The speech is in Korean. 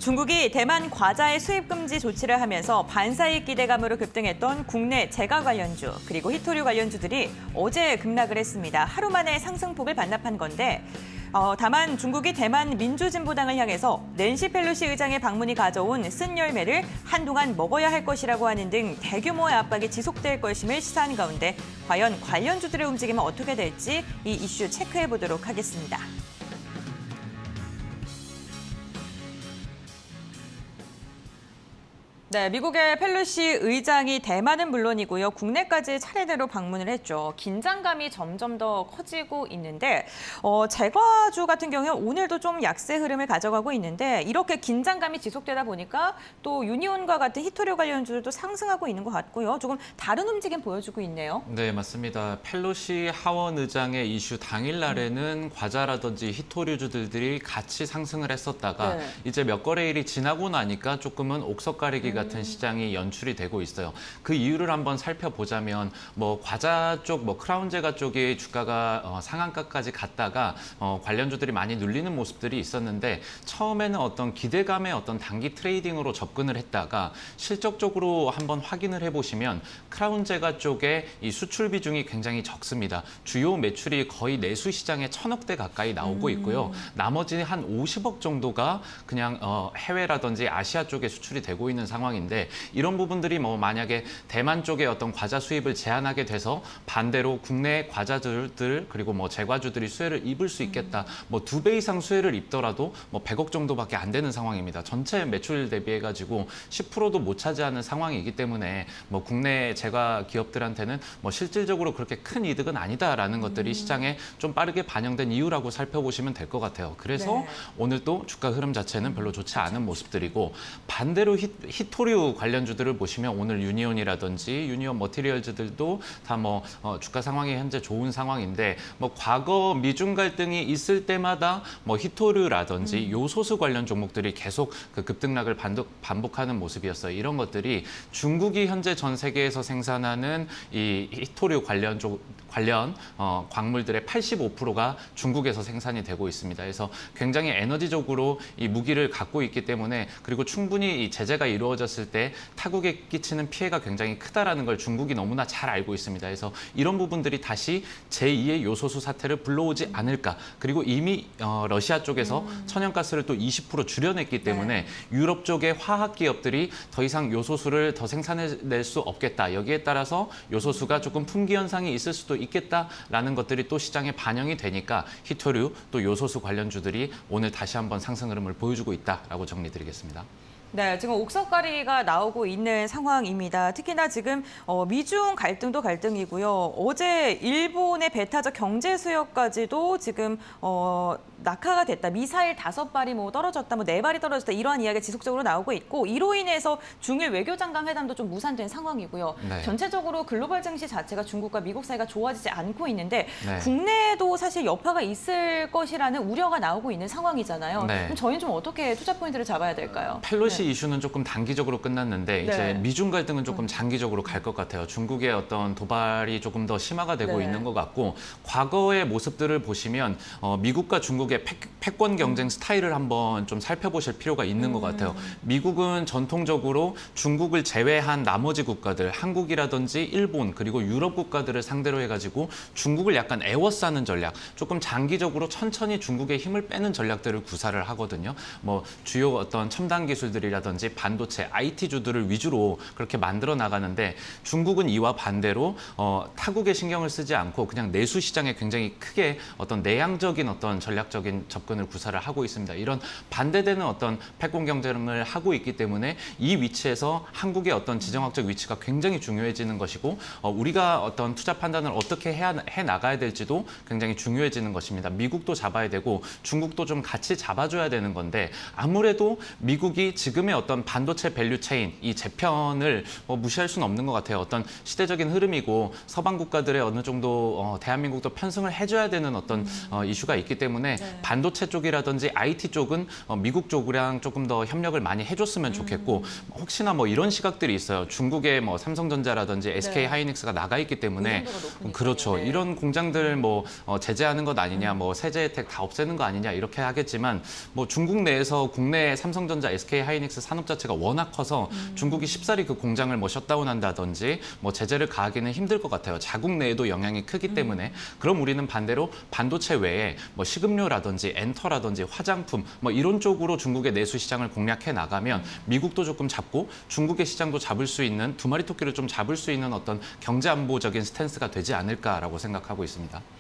중국이 대만 과자의 수입 금지 조치를 하면서 반사익 기대감으로 급등했던 국내 제과 관련주 그리고 히토류 관련주들이 어제 급락을 했습니다. 하루 만에 상승폭을 반납한 건데 다만 중국이 대만 민주진보당을 향해서 낸시 펠로시 의장의 방문이 가져온 쓴 열매를 한동안 먹어야 할 것이라고 하는 등 대규모의 압박이 지속될 것임을 시사한 가운데 과연 관련주들의 움직임은 어떻게 될지 이 이슈 체크해 보도록 하겠습니다. 네, 미국의 펠로시 의장이 대만은 물론이고요. 국내까지 차례대로 방문을 했죠. 긴장감이 점점 더 커지고 있는데 제과주 같은 경우는 오늘도 좀 약세 흐름을 가져가고 있는데 이렇게 긴장감이 지속되다 보니까 또 유니온과 같은 히토류 관련주들도 상승하고 있는 것 같고요. 조금 다른 움직임 보여주고 있네요. 네, 맞습니다. 펠로시 하원 의장의 이슈 당일날에는 과자라든지 히토류주들이 같이 상승을 했었다가 네. 이제 몇 거래일이 지나고 나니까 조금은 옥석가리기 같은 시장이 연출이 되고 있어요. 그 이유를 한번 살펴보자면 과자 쪽, 크라운 제과 쪽의 주가가 상한가까지 갔다가 관련주들이 많이 눌리는 모습들이 있었는데 처음에는 어떤 기대감의 어떤 단기 트레이딩으로 접근을 했다가 실적적으로 한번 확인을 해보시면 크라운 제과 쪽에 이 수출 비중이 굉장히 적습니다. 주요 매출이 거의 내수 시장에 1,000억대 가까이 나오고 있고요. 나머지 한 50억 정도가 그냥 해외라든지 아시아 쪽에 수출이 되고 있는 상황인데 이런 부분들이 만약에 대만 쪽에 어떤 과자 수입을 제한하게 돼서 반대로 국내 과자들 그리고 제과주들이 수혜를 입을 수 있겠다. 2배 이상 수혜를 입더라도 100억 정도밖에 안 되는 상황입니다. 전체 매출 대비해가지고 10%도 못 차지하는 상황이기 때문에 국내 제과 기업들한테는 실질적으로 그렇게 큰 이득은 아니다라는 것들이 시장에 좀 빠르게 반영된 이유라고 살펴보시면 될 것 같아요. 그래서 네. 오늘 또 주가 흐름 자체는 별로 좋지 않은 모습들이고 반대로 히토류 관련주들을 보시면 오늘 유니온이라든지 유니온 머티리얼즈들도 다 주가 상황이 현재 좋은 상황인데 과거 미중 갈등이 있을 때마다 히토류라든지 요소수 관련 종목들이 계속 그 급등락을 반복하는 모습이었어요. 이런 것들이 중국이 현재 전 세계에서 생산하는 이 히토류 관련 광물들의 85%가 중국에서 생산이 되고 있습니다. 그래서 굉장히 에너지적으로 이 무기를 갖고 있기 때문에 그리고 충분히 이 제재가 이루어졌을 때 타국에 끼치는 피해가 굉장히 크다라는 걸 중국이 너무나 잘 알고 있습니다. 그래서 이런 부분들이 다시 제2의 요소수 사태를 불러오지 않을까. 그리고 이미 러시아 쪽에서 천연가스를 또 20% 줄여냈기 때문에 유럽 쪽의 화학 기업들이 더 이상 요소수를 더 생산해낼 수 없겠다. 여기에 따라서 요소수가 조금 품귀 현상이 있을 수도 있겠다라는 것들이 또 시장에 반영이 되니까 히토류 또 요소수 관련주들이 오늘 다시 한번 상승 흐름을 보여주고 있다라고 정리드리겠습니다. 네, 지금 옥석가리가 나오고 있는 상황입니다. 특히나 지금 미중 갈등도 갈등이고요. 어제 일본의 배타적 경제 수역까지도 지금 낙하가 됐다. 미사일 5발이 떨어졌다, 4발이 떨어졌다. 이러한 이야기가 지속적으로 나오고 있고 이로 인해서 중일 외교장관 회담도 좀 무산된 상황이고요. 네. 전체적으로 글로벌 증시 자체가 중국과 미국 사이가 좋아지지 않고 있는데 네. 국내에도 사실 여파가 있을 것이라는 우려가 나오고 있는 상황이잖아요. 네. 그럼 저희는 좀 어떻게 투자 포인트를 잡아야 될까요? 펠로시 이슈는 조금 단기적으로 끝났는데 이제 미중 갈등은 조금 장기적으로 갈 것 같아요. 중국의 어떤 도발이 조금 더 심화가 되고 있는 것 같고 과거의 모습들을 보시면 미국과 중국의 패권 경쟁 스타일을 한번 좀 살펴보실 필요가 있는 것 같아요. 미국은 전통적으로 중국을 제외한 나머지 국가들, 한국이라든지 일본 그리고 유럽 국가들을 상대로 해가지고 중국을 약간 애워싸는 전략, 조금 장기적으로 천천히 중국의 힘을 빼는 전략들을 구사를 하거든요. 주요 어떤 첨단 기술들이라든지 반도체, IT주들을 위주로 그렇게 만들어 나가는데 중국은 이와 반대로 타국에 신경을 쓰지 않고 그냥 내수 시장에 굉장히 크게 어떤 내향적인 어떤 전략적인 접근을 구사를 하고 있습니다. 이런 반대되는 어떤 패권 경쟁을 하고 있기 때문에 이 위치에서 한국의 어떤 지정학적 위치가 굉장히 중요해지는 것이고 우리가 어떤 투자 판단을 어떻게 해 나가야 될지도 굉장히 중요해지는 것입니다. 미국도 잡아야 되고 중국도 좀 같이 잡아줘야 되는 건데 아무래도 미국이 지금의 어떤 반도체 밸류 체인, 이 재편을 무시할 수는 없는 것 같아요. 어떤 시대적인 흐름이고 서방 국가들의 어느 정도 대한민국도 편승을 해줘야 되는 어떤 이슈가 있기 때문에 반도체 쪽이라든지 IT 쪽은 미국 쪽이랑 조금 더 협력을 많이 해줬으면 좋겠고 혹시나 뭐 이런 시각들이 있어요. 중국의 뭐 삼성전자라든지 SK 하이닉스가 나가 있기 때문에 그렇죠. 네. 이런 공장들 뭐 제재하는 것 아니냐, 뭐 세제 혜택 다 없애는 거 아니냐 이렇게 하겠지만 뭐 중국 내에서 국내 삼성전자, SK 하이닉스 산업 자체가 워낙 커서 중국이 쉽사리 그 공장을 뭐 셧다운한다든지 뭐 제재를 가하기는 힘들 것 같아요. 자국 내에도 영향이 크기 때문에 그럼 우리는 반대로 반도체 외에 뭐 식음료라든지 엔터라든지 화장품 뭐 이런 쪽으로 중국의 내수 시장을 공략해 나가면 미국도 조금 잡고 중국의 시장도 잡을 수 있는 두 마리 토끼를 좀 잡을 수 있는 어떤 경제 안보적인 스탠스가 되지 않을까라고 생각하고 있습니다.